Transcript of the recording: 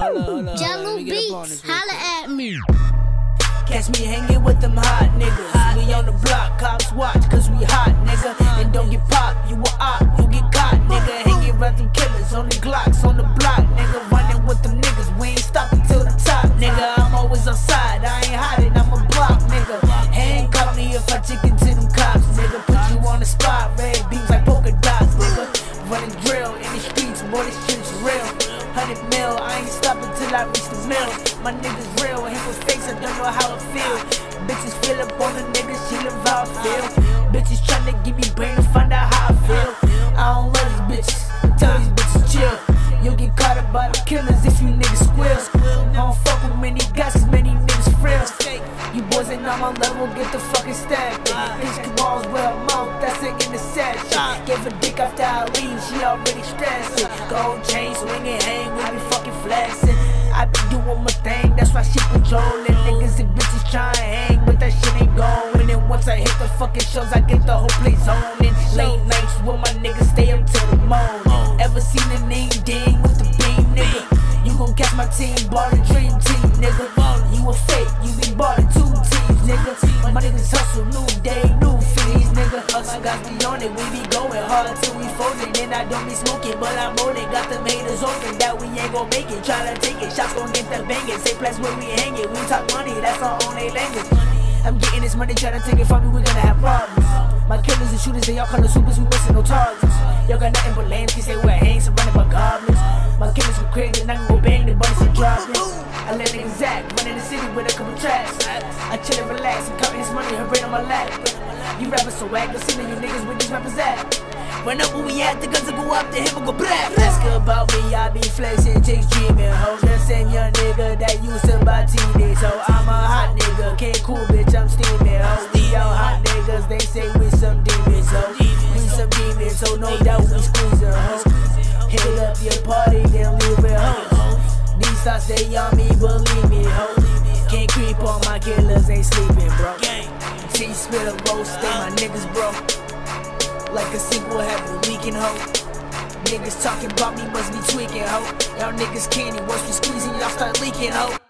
Jello Beats, holla at me. Catch me hanging with them hot niggas. We on the block, cops watch, cause we hot, nigga. And don't get popped, you a op, you get caught, nigga. Hanging around them killers on the Glocks, on the block, nigga. Running with them niggas, we ain't stopping till the top, nigga. I'm always outside, I ain't hiding, I'm a block, nigga. Handcuff me if I chicken to them cops, nigga. Put you on the spot, red beams like polka dots, nigga. Running drill in the streets, boy, this shit's real. 100 mil, I ain't stopping till I reach the mill. My niggas real, hit with fakes, I don't know how it feel. Bitches feel up on the niggas, she live how I feel. Bitches tryna give me brain to find out how I feel. I don't love these bitches, tell these bitches chill. You'll get caught up by the killers if you niggas squeal. I don't fuck with many guys, cause many niggas frail. You boys ain't on my level, get the fucking stab. These cabals with her mouth, that's it in the set. Gave a dick after I leave, she already stressed. Gold chain swinging, hang with me fucking flexing. I be doing my thing, that's why she controlling. Niggas and bitches tryna hang, but that shit ain't going. And once I hit the fucking shows, I get the whole place zoning. Late nights with my niggas, stay up till the morning. Ever seen a name ding with the beam, nigga? You gon' catch my team, ballin' dream team, nigga. You a fake, you be ballin' 2 teams, nigga. My niggas hustle, new day, new fees, nigga. Us guys be on it, we be going hard till we folding. And I don't be smoking, but I'm rolling. Got them haters open that we ain't gon' make it. Tryna take it, shots gon' get the bangin'. Same place where we hangin', we talk money, that's our only language. I'm getting this money, tryna take it from me, we gonna have problems. My killers and shooters, they all call the supers, we missing no targets. Y'all got nothing but lambs, say we're hang, surrounded by goblins. My killers go crazy, and I can go bang, the buddies are dropping. I let niggas act, running the city with a couple tracks. I chill and relax, I'm counting this money, her brain on my lap. You rappers so whack, go see you niggas where these rappers at. Run up where we at, the guns will go up, the him will go black. Ask her about me, I be flexing, chicks dreaming. Hoes just same young nigga that used to buy TD. So I'm a hot nigga, can't cool bitch, I'm steaming. Ho, we all hot niggas, they say we some demons. Ho, we some demons, so no doubt we squeezing. Ho, hit up your party, then leave it. Ho, these thoughts they on me, believe me. Ho, can't creep on my killers, ain't sleeping, bro. See, spit a roast, stay my niggas, bro. Like a sequel have me leaking, ho. Niggas talking about me must be tweaking, ho. Y'all niggas candy, once we squeezing, y'all start leaking, ho.